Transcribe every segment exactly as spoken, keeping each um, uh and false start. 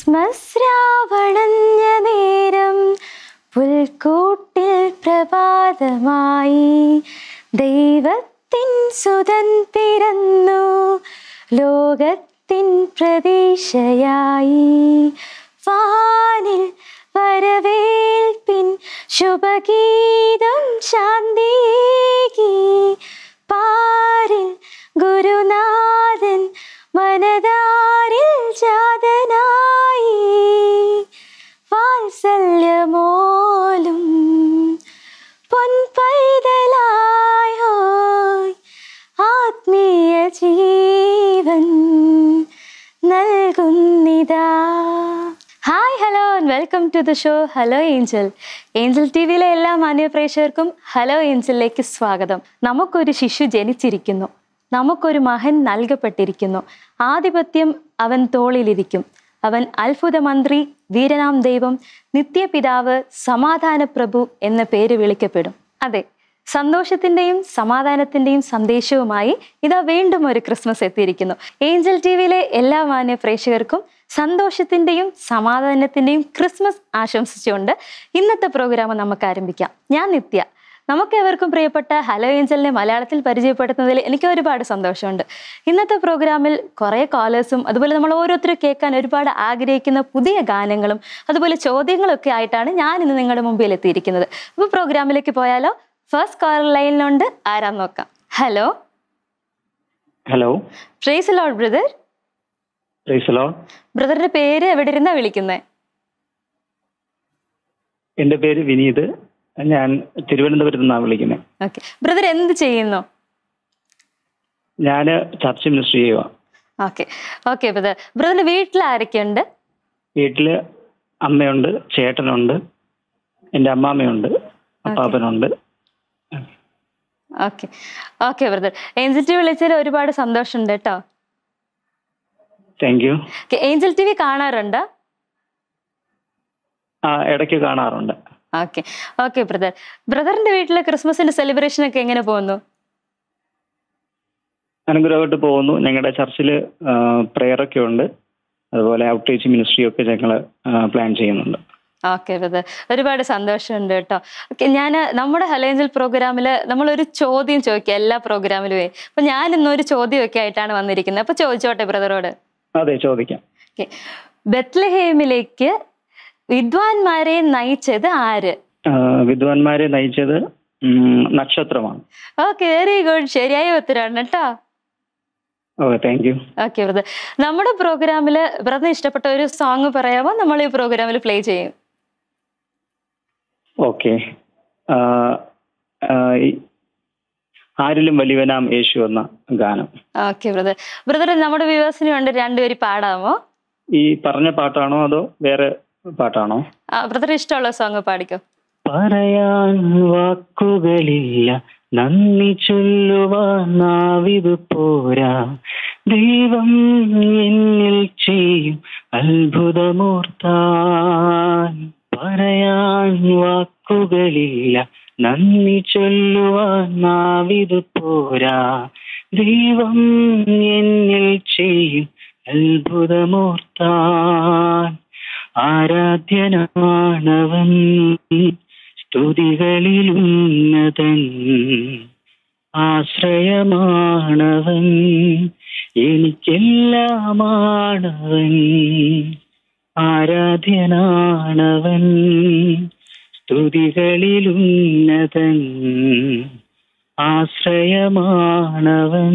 Christmas രാവണഞ്ഞ നേരം പുൽക്കൂട്ടിൽ പ്രഭാതമായി ദൈവത്തിൻ സുതൻ പിറന്നു ലോകത്തിൻ പ്രതീക്ഷയായി വാനിൽ വരവേൽപ്പിൻ ശുഭഗീതം ശാന്തിയേകി പാരിൽ ഗുരുനാഥൻ മനതാരിൽ ജാതനായി വാത്സല്യമോലും പൊൻപൈതലായോ ആത്മീയ ജീവൻ നൽകുന്നിതാ. Hi hello and welcome to the show Hello Angel. Angel T വിയിലെ എല്ലാ മാന്യപ്രേക്ഷകർക്കും ഹലോ ഏഞ്ചലിലേക്ക് സ്വാഗതം. നമുക്കൊരു ശിശു ജനിച്ചിരിക്കുന്നു, നമുക്കൊരു മകൻ നൽകപ്പെട്ടിരിക്കുന്നു. ആധിപത്യം അവൻ തോളിലിരിക്കും. അവൻ അത്ഭുത മന്ത്രി, വീരനാം ദൈവം, നിത്യപിതാവ്, സമാധാന പ്രഭു എന്ന പേര് വിളിക്കപ്പെടും. അതെ, സന്തോഷത്തിൻ്റെയും സമാധാനത്തിൻ്റെയും സന്ദേശവുമായി ഇതാ വീണ്ടും ഒരു ക്രിസ്മസ് എത്തിയിരിക്കുന്നു. ഏഞ്ചൽ ടി വിയിലെ എല്ലാ മാന്യ പ്രേക്ഷകർക്കും സന്തോഷത്തിൻ്റെയും സമാധാനത്തിൻ്റെയും ക്രിസ്മസ് ആശംസിച്ചുകൊണ്ട് ഇന്നത്തെ പ്രോഗ്രാം നമുക്ക് ആരംഭിക്കാം. ഞാൻ നിത്യ. നമുക്ക് എവർക്കും പ്രിയപ്പെട്ട ഹലോ ഏഞ്ചലിനെ മലയാളത്തിൽ പരിചയപ്പെടുത്തുന്നതിൽ എനിക്ക് ഒരുപാട് സന്തോഷമുണ്ട്. ഇന്നത്തെ പ്രോഗ്രാമിൽ കുറേ കോളേഴ്സും അതുപോലെ നമ്മൾ ഓരോരുത്തരും കേൾക്കാൻ ഒരുപാട് ആഗ്രഹിക്കുന്ന പുതിയ ഗാനങ്ങളും അതുപോലെ ചോദ്യങ്ങളൊക്കെ ആയിട്ടാണ് ഞാൻ ഇന്ന് നിങ്ങളുടെ മുമ്പിൽ എത്തിയിരിക്കുന്നത്. അപ്പോൾ പ്രോഗ്രാമിലേക്ക് പോയാലോ? ഫസ്റ്റ് കോളർ ലൈനിലുണ്ട്, ആരാ നോക്കാം. Hello hello praise the Lord brother. Praise the Lord. ബ്രദറിന്റെ പേര് എവിടെ ഇരുന്നാ വിളിക്കുന്നത്? എൻ്റെ പേര് വിനീത്, ഞാൻ തിരുവനന്തപുരത്ത് നിന്നാണ് വിളിക്കുന്നത്. ഓക്കെ ബ്രദർ, എന്ത് ചെയ്യുന്നു? ഞാൻ ചർച്ച് മിനിസ്ട്രി ചെയ്യുക. Okay okay brother. ബ്രദറിന്റെ വീട്ടിൽ ആരൊക്കെയുണ്ട്? വീട്ടില് അമ്മയുണ്ട്, ചേട്ടനുണ്ട്, എൻ്റെ അമ്മാമ്മയുണ്ട്, അപ്പാപ്പനുണ്ട്. Okay okay brother, Angel T V വിളിച്ചതിൽ ഒരുപാട് സന്തോഷമുണ്ട് കേട്ടോ. Thank you. Angel T V കാണാറുണ്ടോ? ആ, ഇടയ്ക്ക് കാണാറുണ്ട്. Okay okay brother. ബ്രദറിന്റെ വീട്ടിലെ ക്രിസ്മസിന്റെ സെലിബ്രേഷൻ ഒക്കെ എങ്ങനെ പോകുന്നു? അനുഗ്രഹമായിട്ട് പോകുന്നു. ഞങ്ങളുടെ ചർച്ചിൽ പ്രെയർ ഒക്കെ ഉണ്ട്, അതുപോലെ ഔട്ട്റീച്ച് മിനിസ്ട്രി ഒക്കെ ഞങ്ങൾ പ്ലാൻ ചെയ്യുന്നുണ്ട്. ഓക്കെ ബ്രദർ, ഒരുപാട് സന്തോഷമുണ്ട് കേട്ടോ. ഓക്കെ, ഞാൻ നമ്മുടെ ഹലോ ഏഞ്ചൽ പ്രോഗ്രാമിൽ നമ്മളൊരു ചോദ്യം ചോദിക്കുക എല്ലാ പ്രോഗ്രാമിലുമേ. അപ്പൊ ഞാൻ ഇന്നൊരു ചോദ്യമൊക്കെ ആയിട്ടാണ് വന്നിരിക്കുന്നത്. അപ്പൊ ചോദിച്ചോട്ടെ ബ്രദറോട്? അതെ, ചോദിക്കാം. ഓക്കെ, ബെത്ലഹേമിലേക്ക് വിദ്വാൻമാരെ നയിച്ചത് ആര്? വിദ്വാൻമാരെ നയിച്ചത് നക്ഷത്രമാണ്. ഓക്കെ, വെരി ഗുഡ്, ശരിയായ ഉത്തരമാണ് കേട്ടോ. Okay, thank you. Okay brother, നമ്മുടെ പ്രോഗ്രാമിൽ ബ്രദർ ഇഷ്ടപ്പെട്ട ഒരു സോങ് പറയാമോ? നമ്മൾ ഈ പ്രോഗ്രാമിൽ പ്ലേ ചെയ്യും. ഓക്കെ, ആരിലും വലിയവനാം യേശു എന്ന ഗാനം. Okay brother. ബ്രദർ, നമ്മുടെ വ്യൂവേഴ്സിന് വേണ്ടി രണ്ടുപേര് പാടാമോ? ഈ പറഞ്ഞ പാട്ടാണോ അതോ വേറെ പാട്ടാണോ? ബ്രദർ ഇഷ്ടമുള്ള സോങ് പാടിക്കോ. പറയാൻ വാക്കുകളില്ല, നന്ദി ചൊല്ലുവാൻ നാവിതു പോരാ, ദൈവം എന്നിൽ ചെയ്യും അത്ഭുതമോർത്താൻ. പറയാൻ വാക്കുകളില്ല, നന്ദി ചൊല്ലുവാൻ നാവിതു പോരാ, ദൈവം എന്നിൽ ചെയ്യും അത്ഭുതമോർത്താൻ. ആരാധ്യനാണവൻ, സ്തുതികളിലുന്നതൻ, ആശ്രയമാണവൻ, എനിക്കെല്ലാമാണവൻ. ആരാധ്യനാണവൻ, സ്തുതികളിലുന്നതൻ, ആശ്രയമാണവൻ,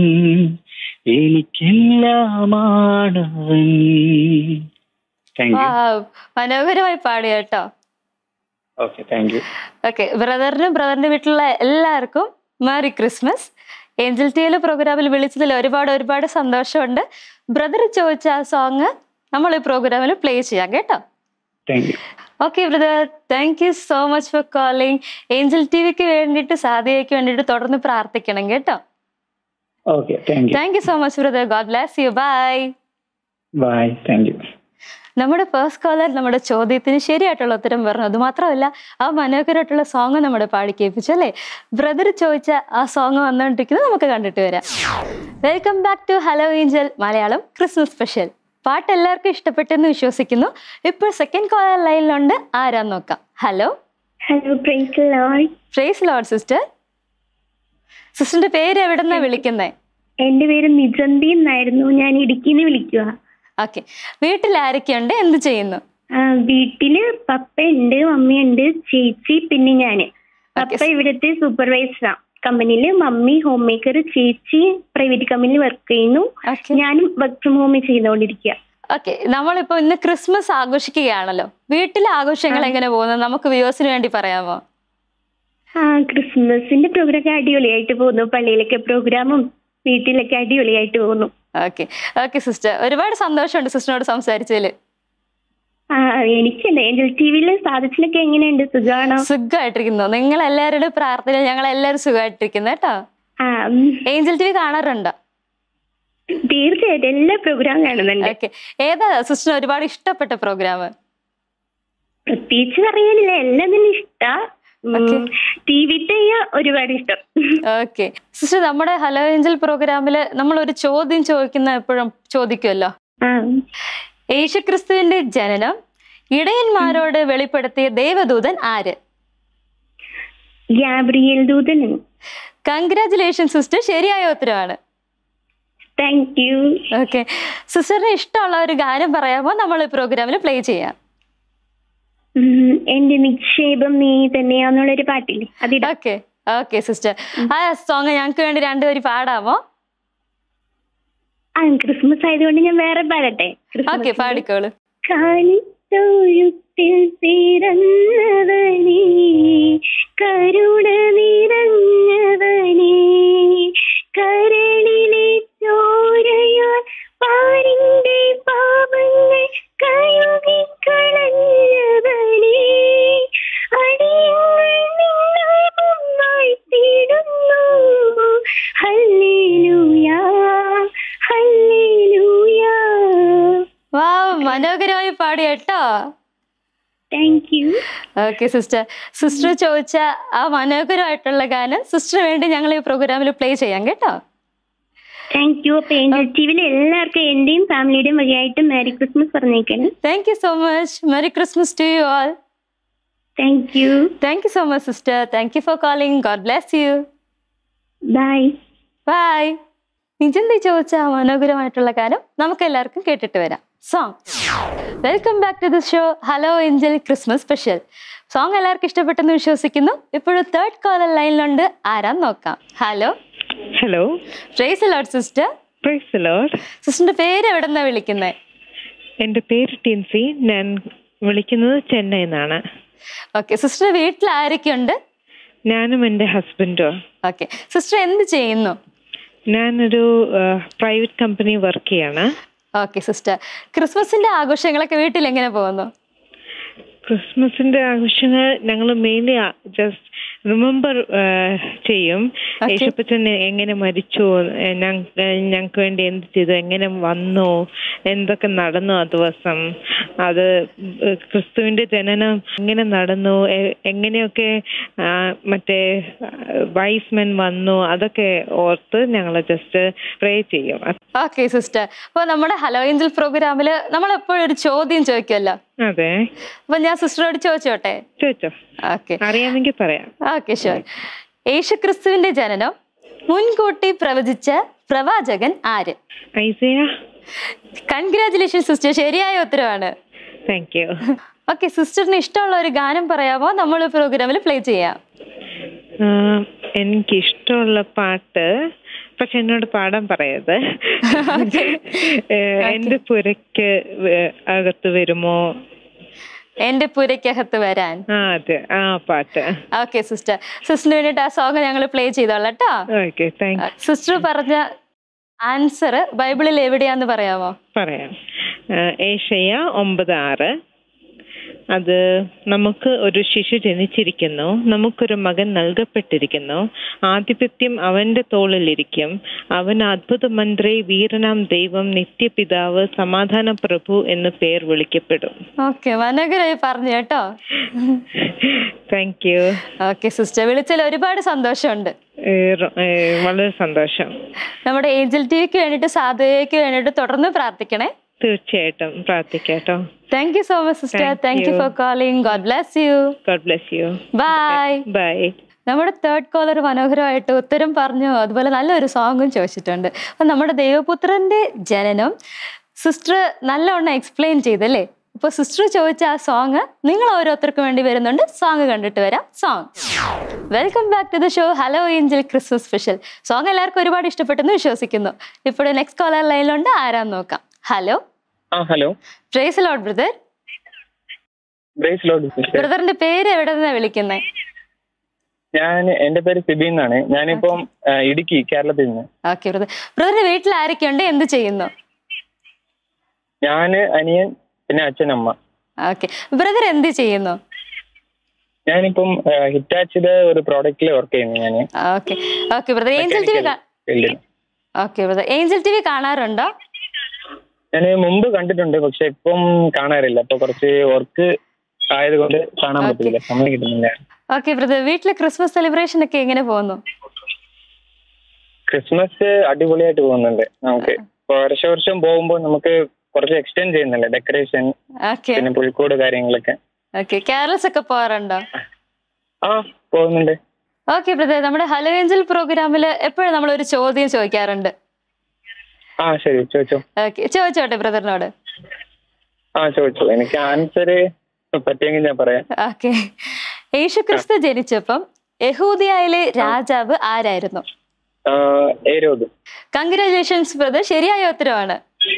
എനിക്കെല്ലാമാണവൻ. മനോഹരമായി പാടി കേട്ടോ. Okay, thank you. ഓക്കെ, ബ്രദറിനും ബ്രദറിന്റെ വീട്ടിലുള്ള എല്ലാവർക്കും മേരി ക്രിസ്മസ്. ഏഞ്ചൽ ടി വിയിലെ പ്രോഗ്രാമിൽ വിളിച്ചതിൽ ഒരുപാട് ഒരുപാട് സന്തോഷമുണ്ട്. ബ്രദർ ചോദിച്ച ആ സോങ് നമ്മൾ ഈ പ്രോഗ്രാമിൽ പ്ലേ ചെയ്യാം കേട്ടോ. Thank you. Okay brother, thank you so much for calling. Angel T വിക്ക് വേണ്ടിയിട്ട് സാദിയയ്ക്ക് വേണ്ടിയിട്ട് തുടർന്ന് പ്രാർത്ഥിക്കണം കേട്ടോ. Okay, thank you. Thank you so much brother. God bless you. Bye bye. Thank you. നമ്മുടെ ഫസ്റ്റ് കോളർ നമ്മുടെ ചോദ്യത്തിന് ശരിയായിട്ടുള്ള ഉത്തരം പറഞ്ഞു. അത് മാത്രമല്ല, ആ മനോഹരമായിട്ടുള്ള സോങ് നമ്മുടെ പാടി കേൾപ്പിച്ചു അല്ലേ? ബ്രദർ ചോദിച്ച ആ സോങ് വന്നുകൊണ്ടിരിക്കുന്നത് നമുക്ക് കണ്ടിട്ട് വരാം. Welcome back to Hello Angel Malayalam Christmas special. പാട്ട് എല്ലാവർക്കും ഇഷ്ടപ്പെട്ടെന്ന് വിശ്വസിക്കുന്നു. ഇപ്പോൾ സെക്കൻഡ് കോളർ ലൈനിലുണ്ട്, ആരാന്ന് നോക്കാം. ഹലോ. Hello, praise Lord. പ്രൈസ് ലോർഡ് സിസ്റ്റർ. സിസ്റ്ററിന്റെ പേര് എവിടെന്നാ വിളിക്കുന്നേ? എന്റെ പേര് നിജന്തി എന്നായിരുന്നു. ഞാൻ ഇടുക്കിന്ന് വിളിക്കുക. ഓക്കെ. വീട്ടിൽ ആരൊക്കെയുണ്ട്, എന്ത് ചെയ്യുന്നു? വീട്ടില് പപ്പയുണ്ട്, മമ്മിയുണ്ട്, ചേച്ചി, പിന്നെ ഞാന്. പപ്പ ഇവിടുത്തെ സൂപ്പർവൈസറാ കമ്പനിയില്. മമ്മി ഹോം മേക്കർ, ചേച്ചി പ്രൈവറ്റ് കമ്പനിയിൽ വർക്ക് ചെയ്യുന്നു. ഞാനും വർക്ക് ഫ്രം ഹോം ചെയ്തുകൊണ്ടിരിക്കുക. ഓക്കെ. നമ്മളിപ്പോ ഇന്ന് ക്രിസ്മസ് ആഘോഷിക്കുകയാണല്ലോ. വീട്ടിലെ ആഘോഷങ്ങൾ എങ്ങനെ പോകുന്നു, നമുക്ക് വ്യൂവേഴ്സിന് വേണ്ടി പറയാമോ? ആ, ക്രിസ്മസിന്റെ പ്രോഗ്രാം അടിപൊളിയായിട്ട് പോകുന്നു. പള്ളിയിലൊക്കെ പ്രോഗ്രാമും വീട്ടിലൊക്കെ അടിപൊളിയായിട്ട് പോകുന്നു. ഓക്കെ ഓക്കെ സിസ്റ്റർ, ഒരുപാട് സന്തോഷമുണ്ട് സിസ്റ്ററിനോട് സംസാരിച്ചതിൽ. ആ, എനിക്ക് ഏഞ്ചൽ ടിവിയില് സാധിച്ചിലൊക്കെ എങ്ങനെയുണ്ട്? സുഖമാണോ? സുഖമായിട്ടിരിക്കുന്നു. നിങ്ങൾ എല്ലാവരുടെ പ്രാർത്ഥന ഞങ്ങൾ എല്ലാവരും സുഖമായിട്ടിരിക്കുന്നു കേട്ടോ. ഏഞ്ചൽ ടി വി കാണാറുണ്ടോ? തീർച്ചയായിട്ടും എല്ലാ പ്രോഗ്രാം കാണുന്നുണ്ട്. ഓക്കെ. ഏതാ സിസ്റ്റർ ഒരുപാട് ഇഷ്ടപ്പെട്ട പ്രോഗ്രാം? പ്രത്യേകിച്ച് പറയാനില്ല, എല്ലാം തന്നെ ഇഷ്ടാ. ടിവിത്തെ ഒരുപാട് ഇഷ്ടം. ഓക്കെ സിസ്റ്റർ, നമ്മുടെ ഹലോ ഏഞ്ചൽ പ്രോഗ്രാമില് നമ്മൾ ഒരു ചോദ്യം ചോദിക്കുന്ന എപ്പോഴും ചോദിക്കുമല്ലോ. യേശുക്രിസ്തുവിന്റെ ജനനം ഇടയന്മാരോട് വെളിപ്പെടുത്തിയ ദേവദൂതൻ ആര്? ഗാബ്രിയേൽ ദൂതൻ. കൺഗ്രാറ്റുലേഷൻ സിസ്റ്റർ, ശരിയായ ഉത്തരവാണ്. Thank you. ഓക്കെ. സിസ്റ്ററിന് ഇഷ്ടമുള്ള ഒരു ഗാനം പറയാമോ, നമ്മൾ ഈ പ്രോഗ്രാമിൽ പ്ലേ ചെയ്യാം? എന്റെ നിക്ഷേപം നീ തന്നെയാന്നുള്ളൊരു പാട്ടില്ലേ, അതിടാം. ഓക്കെ ഓക്കെ സിസ്റ്റർ, ആ സോങ് ഞങ്ങൾക്ക് വേണ്ടി രണ്ടുപേര് പാടാമോ? ആ, ക്രിസ്മസ് ആയതുകൊണ്ട് ഞാൻ വേറെ പാടട്ടെ. ഓക്കെ, പാടിക്കോളൂ. കാലിത്തൊഴുത്തിൽ പിറന്നവനേ, കരുണ നിറഞ്ഞവനേ, കരളിലെ ചോരയാൽ പാരിന്റെ പാപങ്ങൾ കഴുകിക്കളഞ്ഞവനേ, അടിയങ്ങൾ നിന്നെ വാഴ്ത്തിടുന്നു. ഹല്ലേലൂയാ ഹല്ലേലൂയാ. വാവ്, മനോഹരമായി പാടി കേട്ടോ. Thank you. Okay sister, sister ചോദിച്ച ആ മനോഹരമായിട്ടുള്ള ഗാനം സിസ്റ്ററിന് വേണ്ടി ഞങ്ങൾ ഈ പ്രോഗ്രാമിൽ പ്ലേ ചെയ്യാം കേട്ടോ. Thank you. അപ്പൊ ഏഞ്ചൽ ടിവിയിലെ എല്ലാവർക്കും എന്റെയും ഫാമിലിയുടെയും വഴിയായിട്ട് മേരി ക്രിസ്മസ് പറഞ്ഞേക്കണം. Thank you so much. Merry Christmas to you all. Thank you. Thank you so much sister. Thank you for calling. God bless you. Bye bye. Nijanthi ചോദിച്ച ആ മനോഹരമായിട്ടുള്ള ഗാനം നമുക്ക് എല്ലാവർക്കും കേട്ടിട്ട് വരാം. Song. Welcome back to the show Hello Angel Christmas special. Song എല്ലാവർക്കും ഇഷ്ടപ്പെട്ടെന്ന് വിശ്വസിക്കുന്നു. ഇപ്പോഴും തേർഡ് കോളർ ലൈനിലുണ്ട്, ആരാന്ന് നോക്കാം. Hello. Hello. Praise the Lord sister. Praise the Lord. സിസ്റ്ററിന്റെ പേര് എവിടെന്നാ വിളിക്കുന്നത്? എൻ്റെ പേര് ടിൻസി. ഞാൻ വിളിക്കുന്നത് ചെന്നൈയിൽ നിന്നാണ്. ഓക്കെ. സിസ്റ്റർ വീട്ടിൽ ആരൊക്കെയുണ്ട്? ഞാനും എൻ്റെ ഹസ്ബൻഡും. ഓക്കെ. സിസ്റ്റർ എന്ത് ചെയ്യുന്നു? ഞാനൊരു പ്രൈവറ്റ് കമ്പനി വർക്ക് ചെയ്യാണ്. ഓക്കെ സിസ്റ്റർ, ക്രിസ്മസിന്റെ ആഘോഷങ്ങളൊക്കെ വീട്ടിൽ എങ്ങനെ പോകുന്നു? ക്രിസ്മസിന്റെ ആഘോഷങ്ങൾ ഞങ്ങൾ മെയിൻലി ജസ്റ്റ് റിമെമ്പർ ചെയ്യും. യേശുപ്പച്ചൻ എങ്ങനെ മരിച്ചു, ഞങ്ങൾക്ക് വേണ്ടി എന്ത് ചെയ്തു, എങ്ങനെ വന്നു, എന്തൊക്കെ നടന്നു ആ ദിവസം, അത് ക്രിസ്തുവിന്റെ ജനനം എങ്ങനെ നടന്നു, എങ്ങനെയൊക്കെ മറ്റേ വൈസ്മെൻ വന്നു, അതൊക്കെ ഓർത്ത് ഞങ്ങൾ ജസ്റ്റ് പ്രേ ചെയ്യും. ഓക്കെ സിസ്റ്റർ, അപ്പോൾ നമ്മുടെ ഹലോ ഏഞ്ചൽ പ്രോഗ്രാമില് നമ്മൾ എപ്പോഴും ഒരു ചോദ്യം ചോദിക്കുമല്ലോ. അതെ. അപ്പൊ ഞാൻ സിസ്റ്ററോട് ചോദിച്ചോട്ടെ? ചോദിച്ചോ. ഓക്കെ. അറിയാമെങ്കിൽ പറയാം. Okay sure. യേശുക്രിസ്തുവിന്റെ ജനനം മുൻകൂട്ടി പ്രവചിച്ച പ്രവാചകൻ ആര്? ഐസയ. കൺഗ്രാറ്റുലേഷൻ സിസ്റ്റർ, ശരിയായ ഉത്തരവാണ്. Thank you. ഓക്കെ. സിസ്റ്ററിന് ഇഷ്ടമുള്ള ഒരു ഗാനം പറയാമോ, നമ്മൾ പ്രോഗ്രാമിൽ പ്ലേ ചെയ്യാം? എനിക്കിഷ്ടമുള്ള പാട്ട്, പക്ഷെ എന്നോട് പാടാൻ പറയരുത്. എന്റെ പുരയ്ക്ക് അകത്ത് വരുമോ, എന്റെ പുരയ്ക്കകത്ത് വരാൻ. ആ അതെ, ആ പാട്ട്. ഓക്കെ സിസ്റ്റർ, സിസ്റ്ററിന് വേണ്ടിട്ട് ആ സോങ് ഞങ്ങൾ പ്ലേ ചെയ്തോളാം കേട്ടോ. Okay, thank you. സിസ്റ്റർ പറഞ്ഞ ആൻസർ ബൈബിളിൽ എവിടെയാന്ന് പറയാമോ? പറയാം. ഏശയ്യ ഒമ്പത് ആറ്. അത് നമുക്ക് ഒരു ശിശു ജനിച്ചിരിക്കുന്നു, നമുക്കൊരു മകൻ നൽകപ്പെട്ടിരിക്കുന്നു, ആധിപത്യം അവന്റെ തോളിലിരിക്കും, അവൻ അത്ഭുത മന്ത്രി, വീരനാം ദൈവം, നിത്യപിതാവ്, സമാധാന പ്രഭു എന്ന് പേർ വിളിക്കപ്പെടും. ഓക്കെ, മനോഹരമായി പറഞ്ഞു കേട്ടോ. Thank you. ഓക്കെ സിസ്റ്റർ, വിളിച്ചതിൽ ഒരുപാട് സന്തോഷമുണ്ട്. വളരെ സന്തോഷം. നമ്മുടെ ഏഞ്ചൽ ടിവിക്ക് വേണ്ടിയിട്ട് സാധുവയ്ക്ക് വേണ്ടിയിട്ട് തുടർന്ന് പ്രാർത്ഥിക്കണേ. തീർച്ചയായിട്ടും പ്രാർത്ഥിക്കാട്ടോ. Thank you so much sister. Thank thank you you. For calling. God bless you. God bless you. Bye. Bye. നമ്മുടെ തേർഡ് കോളർ മനോഹരമായിട്ട് ഉത്തരം പറഞ്ഞു, അതുപോലെ നല്ലൊരു സോങ്ങും ചോദിച്ചിട്ടുണ്ട്. അപ്പം നമ്മുടെ ദൈവപുത്രന്റെ ജനനം സിസ്റ്റർ നല്ലവണ്ണം എക്സ്പ്ലെയിൻ ചെയ്തല്ലേ. ഇപ്പോൾ സിസ്റ്റർ ചോദിച്ച ആ സോങ് നിങ്ങൾ ഓരോരുത്തർക്കും വേണ്ടി വരുന്നുണ്ട്. സോങ് കണ്ടിട്ട് വരാം. Song. Welcome back to the show Hello Angel Christmas special. Song എല്ലാവർക്കും ഒരുപാട് ഇഷ്ടപ്പെട്ടെന്ന് വിശ്വസിക്കുന്നു. ഇപ്പോൾ നെക്സ്റ്റ് കോളർ ലൈനിലുണ്ട്. ആരാന്ന് നോക്കാം. Hello. Hello. Praise Lord brother. Praise Lord. ബ്രദറിന്റെ പേര് എവിടെ നിന്നാ വിളിക്കുന്നത്? ഞാൻ എന്റെ പേര് സിബി എന്നാണ്. ഞാനിപ്പം ഇടുക്കി, കേരളത്തിൽ നിന്ന്. Okay brother. ബ്രദറിന്റെ വീട്ടിൽ ആരൊക്കെയുണ്ട്? എന്ത് ചെയ്യുന്നു? ഞാന്, അനിയൻ, പിന്നെ അച്ഛനമ്മ. ഓക്കെ. ബ്രദർ എന്ത് ചെയ്യുന്നു? ഞാനിപ്പം ഹിറ്റാച്ചിയുടെ ഒരു പ്രോഡക്റ്റിൽ വർക്ക് ചെയ്യുന്നു. ഞാൻ okay okay brother. Angel T V okay brother. Angel T V കാണാറുണ്ടോ? ഞാൻ മുമ്പ് കണ്ടിട്ടുണ്ട്, പക്ഷെ ഇപ്പം കാണാറില്ല. അപ്പൊ കുറച്ച് വർക്ക് ആയതുകൊണ്ട് കാണാൻ പറ്റില്ല, സമയം കിട്ടുന്നില്ല. Okay brother. വീട്ടിലെ ക്രിസ്മസ് സെലിബ്രേഷൻ ഒക്കെ എങ്ങനെ പോകുന്നു? ക്രിസ്മസ് അടിപൊളിയായിട്ട് പോകുന്നുണ്ട്. നമുക്ക് വർഷം വർഷം പോകുമ്പോൾ നമുക്ക് കുറച്ച് എക്സ്റ്റെൻഡ് ചെയ്യുന്നില്ല ഡെക്കറേഷൻ, പിന്നെ പുൽക്കൂട് കാര്യങ്ങളൊക്കെ. ഓക്കെ. കാരൽസ് ഒക്കെ പോകാറുണ്ടോ? ആ, പോകുന്നുണ്ട്. Okay brother. നമ്മുടെ ഹലോ ഏഞ്ചൽ പ്രോഗ്രാമിൽ എപ്പോഴും നമ്മൾ ഒരു ചോദ്യം ചോദിക്കാറുണ്ട്. ആ ശരി, ചോദിച്ചോ. ഓക്കെ, ചോദിച്ചോട്ടെ ബ്രദറിനോട്. ആ ചോദിച്ചോ. എനിക്ക് ആൻസർ പറ്റിയെങ്കിൽ ഞാൻ പറയാം. ഓക്കെ. യേശുക്രിസ്തു ജനിച്ചപ്പം യഹൂദിയയിലെ രാജാവ് ആരായിരുന്നു? ഏരോദ്. Congratulations brother. ശരിയായ ഉത്തരവാണ്.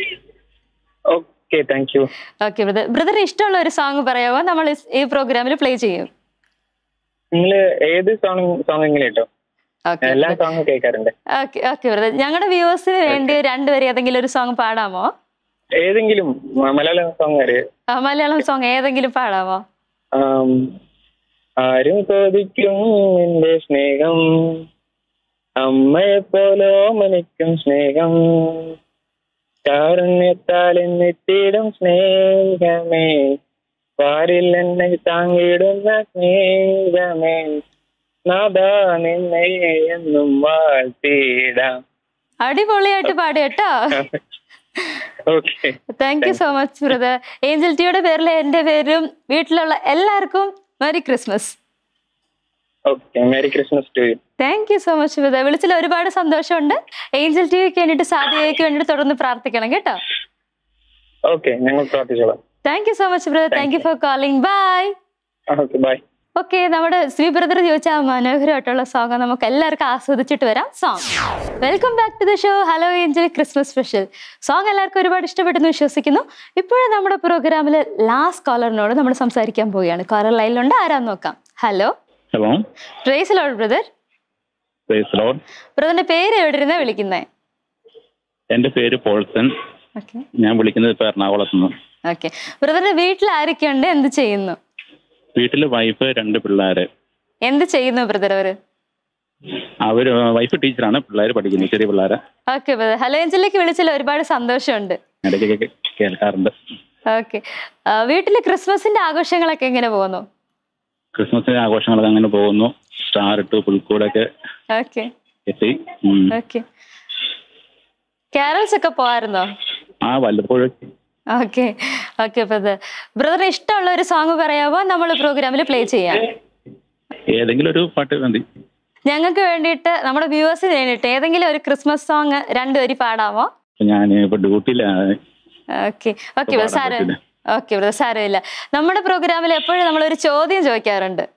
Okay, thank you. Okay brother. ബ്രദറിന് ഇഷ്ടമുള്ള ഒരു സോങ് പറയാമോ? നമ്മൾ ഈ പ്രോഗ്രാമിൽ പ്ലേ ചെയ്യും. നിങ്ങള് ഏത് സോങ് സോങ് എങ്കിലും കേട്ടോ? എല്ലാ സോങ്ങും കേൾക്കാറുണ്ട്. Okay okay brother. ഞങ്ങളുടെ വ്യൂവേഴ്സിന് വേണ്ടി രണ്ടുപേരും ഏതെങ്കിലും ഒരു സോങ് പാടാമോ? ഏതെങ്കിലും മലയാളം സോങ് അറിയാം? മലയാളം സോങ് ഏതെങ്കിലും പാടാമോ? ആരും കൊതിക്കും നിന്റെ സ്നേഹം, അമ്മയെ പോലെ ഓമനിക്കും സ്നേഹം, കാരുണ്യത്താൽ എന്നെത്തിയിടും സ്നേഹമേ, പാരിൽ എന്നെ താങ്ങിടുന്ന സ്നേഹമേ, നാദാ നിന്നെ എന്നും വാഴ്ത്തിടാം. അടിപൊളിയായിട്ട് പാടി കേട്ടോ. Thank you so much brother. Angel ടിയുടെ പേരിൽ എന്റെ പേരും വീട്ടിലുള്ള എല്ലാവർക്കും merry Christmas. Thank you so much brother. വിളിച്ചതിൽ ഒരുപാട് സന്തോഷമുണ്ട്. ഏഞ്ചൽ ടിവിക്ക് വേണ്ടിട്ട് സാധ്യതയ്ക്ക് വേണ്ടിട്ട് തുടർന്ന് പ്രാർത്ഥിക്കണം കേട്ടോ. Thank you so much brother. Thank you for calling. Bye. Bye. Okay. നമ്മുടെ ശ്രീ ബ്രദർ ചോദിച്ച മനോഹരമായിട്ടുള്ള സോങ് നമുക്ക് എല്ലാവർക്കും ആസ്വദിച്ചിട്ട് വരാം. Song. Welcome back to the show Hello Angel Christmas special. Song എല്ലാവർക്കും ഒരുപാട് ഇഷ്ടപ്പെട്ടെന്ന് വിശ്വസിക്കുന്നു. ഇപ്പോഴും നമ്മുടെ പ്രോഗ്രാമിൽ ലാസ്റ്റ് കോളറിനോട് നമ്മൾ സംസാരിക്കാൻ പോവുകയാണ്. കോളർ ലൈനിലുണ്ട്. ആരാന്ന് നോക്കാം. Hello. Hello. Praise Lord brother. Praise Lord. ബ്രദറിന്റെ പേര് എവിടെ ഇരുന്നാ വിളിക്കുന്നേ? എന്റെ പേര് പോൾസൺ. ഓക്കെ. ഞാൻ വിളിക്കുന്നത് ഇപ്പൊ എറണാകുളത്ത് നിന്ന്. ഓക്കെ. ബ്രദറിന്റെ വീട്ടിൽ ആരൊക്കെയുണ്ട്? എന്ത് ചെയ്യുന്നു? വീട്ടില് വൈഫ്, രണ്ട് പിള്ളേര്. എന്ത് ചെയ്യുന്നു ബ്രദർ അവര്? അവര് വൈഫ് ടീച്ചറാണ്, പിള്ളേര് പഠിക്കുന്നു, ചെറിയ പിള്ളേര്. Okay brother. ഹലോ ഏഞ്ചലിലേക്ക് വിളിച്ചതിൽ ഒരുപാട് സന്തോഷമുണ്ട്. ഇടയ്ക്കൊക്കെ കേൾക്കാറുണ്ട്. ഓക്കെ. വീട്ടില് ക്രിസ്മസിന്റെ ആഘോഷങ്ങളൊക്കെ എങ്ങനെ പോകുന്നു? ക്രിസ്മസിന്റെ ആഘോഷങ്ങളൊക്കെ അങ്ങനെ പോകുന്നു. സ്റ്റാർ ഇട്ടു, പുൽക്കൂടൊക്കെ എത്തി. ഓക്കെ. കാരൽസ് ഒക്കെ പോവാറുന്നോ? ആ, വല്ലപ്പോഴും. Okay okay brother. ബ്രദറിന് ഇഷ്ടമുള്ള ഒരു സോങ് പറയാമോ? നമ്മൾ പ്രോഗ്രാമിൽ പ്ലേ ചെയ്യാം. ഏതെങ്കിലും ഒരു പാട്ട് മതി. ഞങ്ങൾക്ക് വേണ്ടിയിട്ട്, നമ്മുടെ വ്യൂവേഴ്സിന് വേണ്ടിയിട്ട് ഏതെങ്കിലും ഒരു ക്രിസ്മസ് സോങ് രണ്ടുപേരി പാടാമോ? ഞാൻ ഇപ്പൊ ഡ്യൂട്ടിയിലാണ്. Okay okay brother. സാര ഓക്കെ ബ്രദർ, സാരമില്ല. നമ്മുടെ പ്രോഗ്രാമിൽ എപ്പോഴും നമ്മളൊരു ചോദ്യം ചോദിക്കാറുണ്ട്.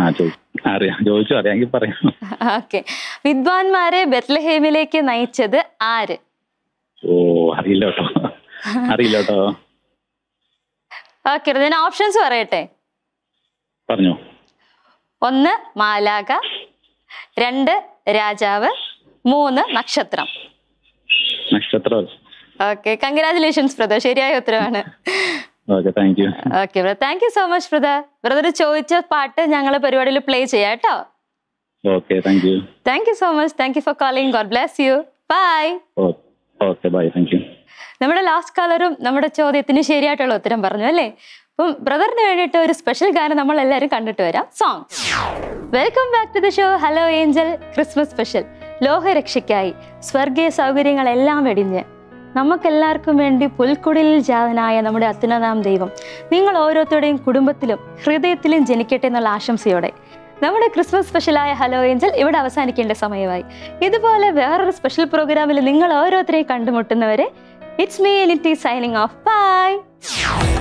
ഓക്കെ. വിദ്വാൻമാരെ ബെത്ലഹേമിലേക്ക് നയിച്ചത് ആര്? ഓ, അറിയില്ല കേട്ടോ. അറിയില്ല കേട്ടോ. ഓക്കെ, ഞാൻ ഓപ്ഷൻസ് പറയട്ടെ. പറഞ്ഞോ. ഒന്ന് മാലാക, രണ്ട് രാജാവ്, മൂന്ന് നക്ഷത്രം. നക്ഷത്രം. Okay, congratulations brother. ശരിയായ ഉത്തരവാണ്. Okay, thank you. Okay brother, thank you so much brother. Brother ചോദിച്ച പാട്ട് ഞങ്ങൾ പരിപാടിയിൽ പ്ലേ ചെയ്യാം കേട്ടോ. Okay, thank you. Thank you so much. Thank you for calling. God bless you. Bye. Okay, bye. Thank you. നമ്മുടെ last കാലറും നമ്മുടെ ചോദ്യത്തിന് ശരിയായിട്ടുള്ള ഉത്തരം പറഞ്ഞു അല്ലേ? അപ്പം ബ്രദറിന് വേണ്ടിയിട്ട് ഒരു സ്പെഷ്യൽ ഗാനം നമ്മൾ എല്ലാവരും കണ്ടിട്ട് വരാം. Song. Welcome back to the show Hello Angel Christmas special. ലോകരക്ഷയ്ക്കായി സ്വർഗീയ സൗകര്യങ്ങളെല്ലാം വെടിഞ്ഞ് നമുക്കെല്ലാവർക്കും വേണ്ടി പുൽക്കുടിലിൽ ജാതനായ നമ്മുടെ അത്യുന്നതാം ദൈവം നിങ്ങൾ ഓരോരുത്തരുടെയും കുടുംബത്തിലും ഹൃദയത്തിലും ജനിക്കട്ടെ എന്നുള്ള ആശംസയോടെ നമ്മുടെ ക്രിസ്മസ് സ്പെഷ്യലായ ഹലോ ഏഞ്ചൽ ഇവിടെ അവസാനിക്കേണ്ട സമയമായി. ഇതുപോലെ വേറൊരു സ്പെഷ്യൽ പ്രോഗ്രാമിൽ നിങ്ങൾ ഓരോരുത്തരെയും കണ്ടുമുട്ടുന്നവരെ it's me Niti signing off. By.